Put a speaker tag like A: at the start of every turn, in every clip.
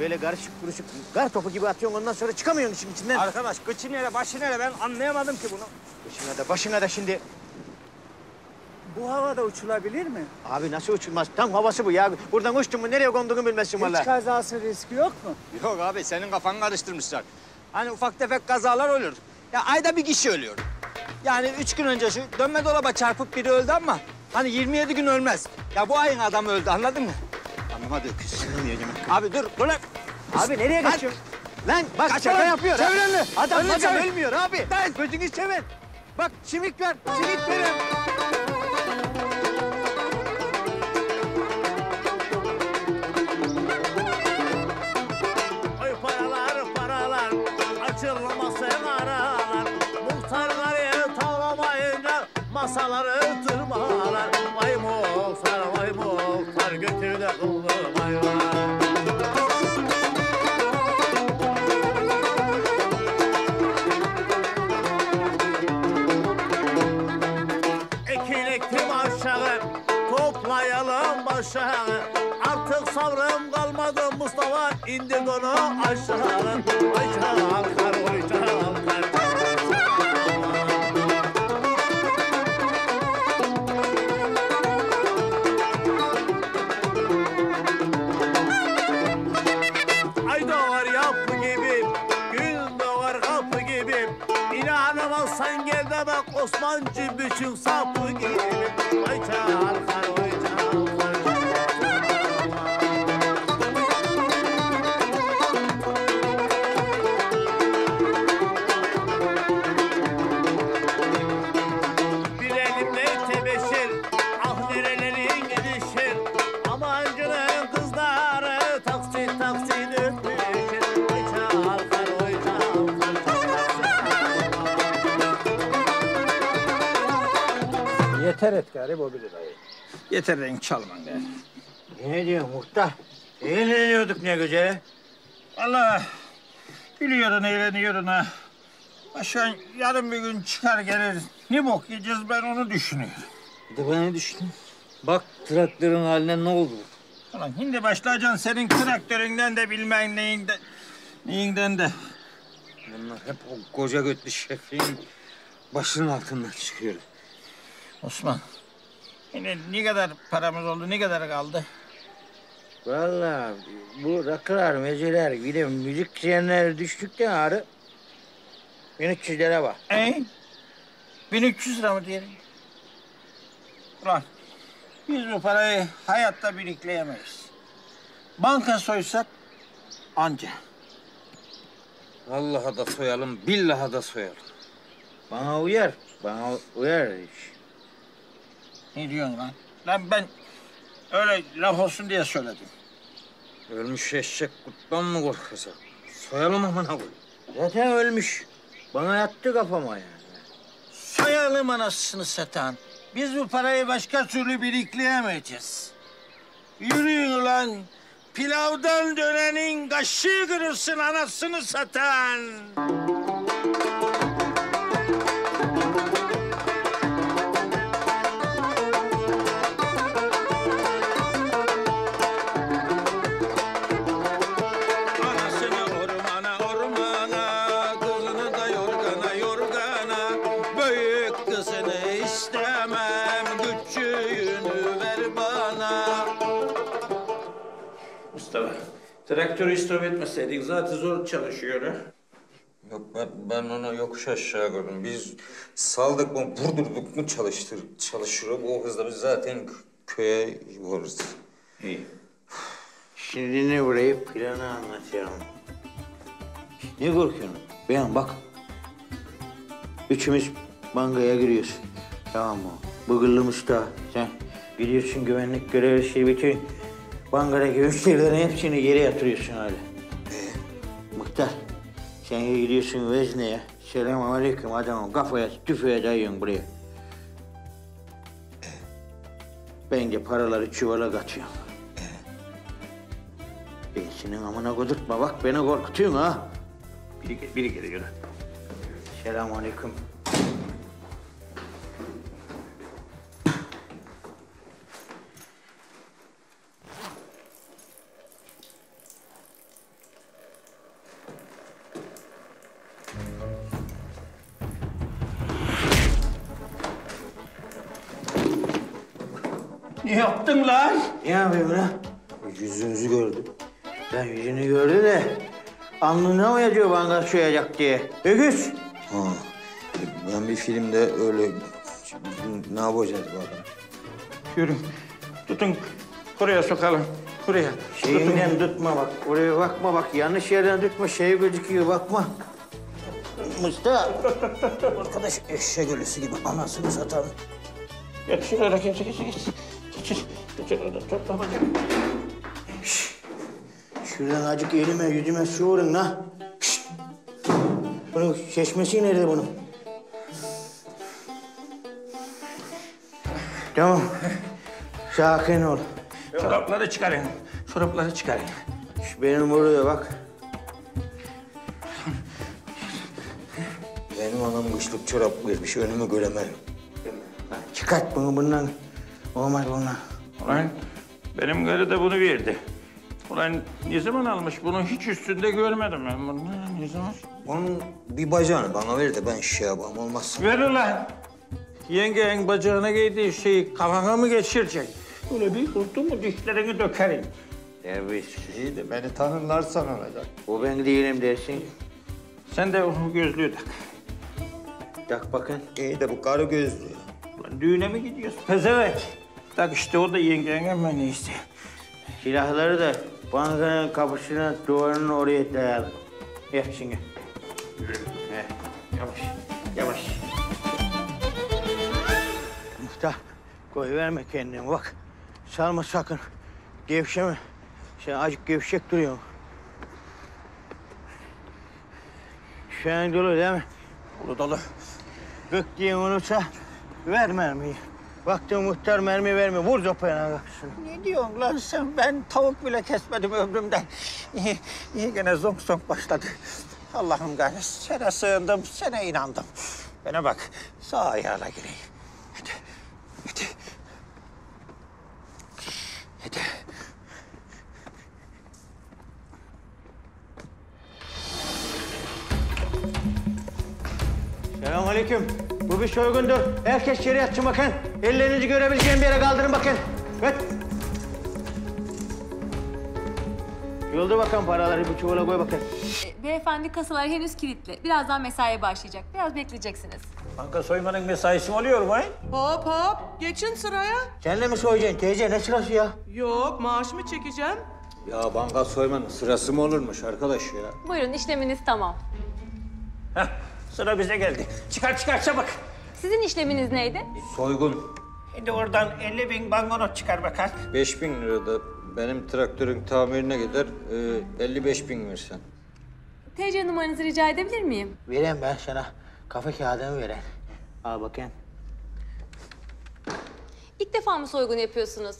A: böyle karışık kuruşuk kar topu gibi atıyorsun ondan sonra çıkamıyorsun işin içinden.
B: Arkadaş kıçı nere, başı nere ben anlayamadım ki bunu.
A: Kıçına da başına da şimdi.
C: Bu havada uçulabilir mi?
A: Abi nasıl uçulmaz? Tam havası bu ya. Buradan uçtun mu nereye konduğunu bilmezsin vallahi.
C: Hiç kazası riski yok mu?
B: Yok abi senin kafanı karıştırmışlar. Hani ufak tefek kazalar olur. Ya ayda bir kişi ölüyor. Yani 3 gün önce şu dönme dolaba çarpıp biri öldü ama hani 27 gün ölmez. Ya bu ayın adamı öldü anladın mı?
A: Anlamadı öküz.
B: Abi dur lan.
A: Abi nereye kaçıyorsun? Lan bak
B: Kaç
A: şaka
B: lan,
A: yapıyor.
B: çevir
A: ha.
B: önünü.
A: Adam
B: Önünü
A: adam
B: çevir.
A: ölmüyor abi.
B: Lan.
A: Gözünü çevir. Bak simit ver. Simit verin.
D: Oy paralar paralar açılmasın aralar. Muhtar karıyı tavlamayınca masaları tırmalar. Vay muhtar götür de kıldı hayvan. Ekilektim aşağı toplayalım başağı. Artık sabrım kalmadı Mustafa indir onu aşağı. Ay çalkar oy çalkar. Ay doğar yapı gibi, gün doğar kapı gibi. İnanamazsan gel de bak Osmancı bütün sapı gibi. Ay çalkar oy çalkar. Bir elimde tebeşir, ah nerelerin gidişir. Amancının kızları taksit taksit ötmüşür. Oy çalkar, oy çalkar.
E: Yeter et gari bu bir dayı. Yeter renk çalman gari.
A: Ne diyorsun muhtar? Eğleniyorduk ne güzel.
E: Vallahi gülüyorsun, eğleniyorsun ha. Başkan yarın bir gün çıkar gelir. Ne bok yiyeceğiz ben onu düşünüyorum.
F: Bir de ben ne düşündüm? Bak traktörün haline ne oldu?
E: Ulan şimdi başlayacaksın senin traktöründen de bilmem neyinden de.
F: Bunlar hep o koca götlü şefin başının altından çıkıyor.
E: Osman, yine ne kadar paramız oldu, ne kadar kaldı?
A: Vallahi bu rakılar, meceler, bir de müzisyenler düştükten ağrı 1300 lira var.
E: 1300 lira mı diyelim? Ulan biz bu parayı hayatta birikleyemeyiz. Banka soysak anca.
F: Vallahi da soyalım, billahi da soyalım.
A: Bana uyar iş.
E: Ne diyorsun lan? Lan ben öyle laf olsun diye söyledim.
F: Ölmüş eşek kuttan mı korkacak? Soyalım amına koy.
A: Zaten ölmüş. Bana yattı kafama yani.
E: Soyalım anasını satan. Biz bu parayı başka türlü birikleyemeyeceğiz. Yürüyün ulan. Pilavdan dönenin kaşığı kırılsın anasını satan. Anasını ormana ormana, kızını da yorgana yorgana. Büyük kızını istemem, küçüğünü ver bana. Mustafa, traktörü istop etmeseydik zaten zor çalışıyor ha.
F: Yok ben onu yokuş aşağı gördüm. Biz saldık mı, vurdurduk mu çalışır. O hızla biz zaten köye varırız.
E: İyi.
A: Şimdi ne burayı planı anlatıyorum. Ne korkuyorsun? Beyan bak. Üçümüz bankaya giriyoruz. Tamam mı? Bıgırlı Mustafa sen gidiyorsun güvenlik görevlisi bütün bankadaki müşterilerin hepsini yere yatırıyorsun öyle. Muhtar sen gidiyorsun vezneye. Selamun aleyküm adamın kafaya tüfeğe dayıyorsun buraya. Ben de paraları çuvala katıyorum. Ben senin amına kodurtma bak beni korkutuyorsun ha.
E: Biri geliyor.
A: Selamun aleyküm.
E: Ne yaptın lan?
A: Ne yapayım lan? Yüzünüzü gördüm. Ben yüzünü gördüm de alnına mı yazıyor banka soyacak diye? Öküz.
F: Ha. Ben bir filmde öyle... Ne yapacağız bu adam?
E: Yürü. Tutun. Buraya sokalım. Buraya.
A: Şeyinden tutma bak. Oraya bakma bak. Yanlış yerden tutma. Şey gözüküyor bakma. Mustafa. Arkadaş eşek ölüsü gibi anasını satalım.
E: Geç şuraya. Geç. Geçir orada. Topla bakayım.
A: Şuradan acık elime yüzüme su vurun la. Şşt! Bunun çeşmesi nerede bunun? Tamam. Sakin ol.
E: Çorapları çıkarın. Çorapları çıkarın.
A: Şu benim buraya bak.
F: Benim anam kışlık çorap vermiş, önümü göremem.
A: Çıkart bunu bundan. Olmaz bundan.
E: Ulan benim karı da bunu verdi. Ulan ne zaman almış? Bunu hiç üstünde görmedim ben bunu. Ne zaman?
F: Onun bir bacağını bana ver de ben şey yapayım, olmazsa.
E: Ver ulan. Yengenin bacağına giydiği şeyi kafana mı geçirecek? Öyle bir kurtu mu dişlerini dökerim.
A: Terbiyesiz.
F: de beni tanırlarsan olacak.
A: O ben değilim dersin.
E: Sen de o gözlüğü tak.
A: Tak bakın.
F: İyi de bu karı gözlü.
E: Ulan düğüne mi gidiyorsun? Pezevenk. Tak işte o da yengenin hemen iyisi.
A: Silahları da bankanın kapısına, duvarının oraya dayalı. Yap şimdi. He. Yavaş. Muhtar, koyuverme kendini bak. Salma sakın. Gevşeme. Sen azıcık gevşek duruyorsun. Şu an dolu değil mi?
E: Dolu.
A: Gık diye olursa ver mermiyi. Baktın muhtar mermi vermiyor. Vur zopayana kalksın.
E: Ne diyorsun lan sen? Ben tavuk bile kesmedim ömrümde. İyi gene zonk zonk başladı. Allah'ım gayret. Sana sığındım, sana inandım. Bana bak, sağ ayağına gireyim. Hadi.
A: Selamünaleyküm. Bu bir soygundur. Herkes içeri yatsın bakın. Ellerinizi görebileceğim bir yere kaldırın bakın. Evet. Yolda bakın paraları bu çuvala koy bakın.
G: Beyefendi kasalar henüz kilitli. Birazdan mesaiye başlayacak. Biraz bekleyeceksiniz.
E: Banka soymanın mesaisi oluyor mu?
H: Hop hop, geçin sıraya.
A: Sen de mi soyacaksın teyze? Ne sırası ya?
H: Yok, maaşımı çekeceğim.
F: Ya banka soymanın sırası mı olurmuş arkadaş ya?
G: Buyurun işleminiz tamam.
E: Heh, sıra bize geldi. Çıkar çabuk.
G: Sizin işleminiz neydi?
F: Soygun.
E: Şimdi oradan 50.000 banknot çıkar bakar.
F: 5.000 lirada benim traktörün tamirine gider, 55.000 versen.
G: TC numaranızı rica edebilir miyim?
A: Vereyim ben sana. Kafa kağıdımı vereyim. Al bakayım.
G: İlk defa mı soygun yapıyorsunuz?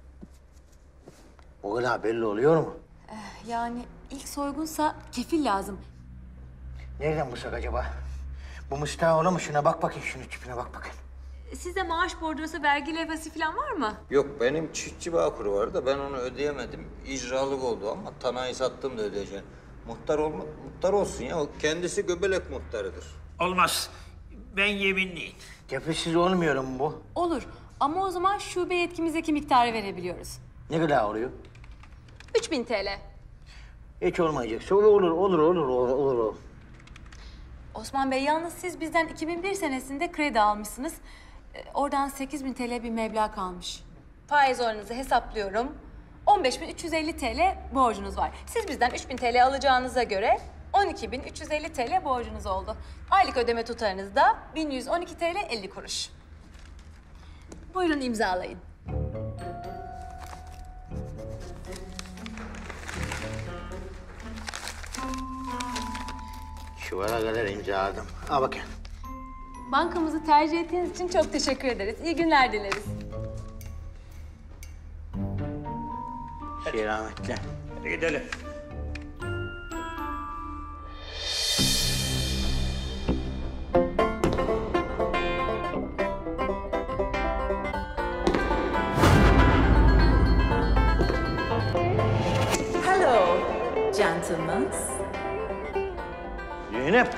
A: O kadar belli oluyor mu?
G: Yani ilk soygunsa kefil lazım.
A: Nereden bulsak acaba? Bu Mustafa mu? Şuna bak bakayım, şunun tipine bak bakayım.
G: Sizde maaş bordrosu, vergi levhası falan var mı?
F: Yok benim çiftçi bağkuru var da ben onu ödeyemedim. İcralık oldu ama tanayı sattım da ödeyeceğim. Muhtar olsun ya. O kendisi göbelek muhtarıdır.
E: Olmaz. Ben yeminliyim.
A: Kefilsiz olmuyor mu bu?
G: Olur ama o zaman şube yetkimizdeki miktarı verebiliyoruz.
A: Ne kadar oluyor?
G: 3000 TL.
A: Hiç olmayacaksa olur.
G: Osman Bey yalnız siz bizden 2001 senesinde kredi almışsınız. Oradan 8000 TL bir meblağ kalmış. Faiz oranınızı hesaplıyorum. 15.350 TL borcunuz var. Siz bizden 3000 TL alacağınıza göre 12.350 TL borcunuz oldu. Aylık ödeme tutarınız da 1112 TL 50 kuruş. Buyurun imzalayın.
A: Çuvala kadar imzaladım. Al bakayım.
G: Bankamızı tercih ettiğiniz için çok teşekkür ederiz. İyi günler dileriz.
A: Selametle.
E: Hadi gidelim.
I: Hello, gentlemen.
A: Zeynep.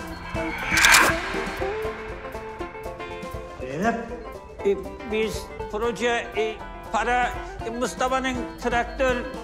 E: Biz proje, para, Mustafa'nın traktör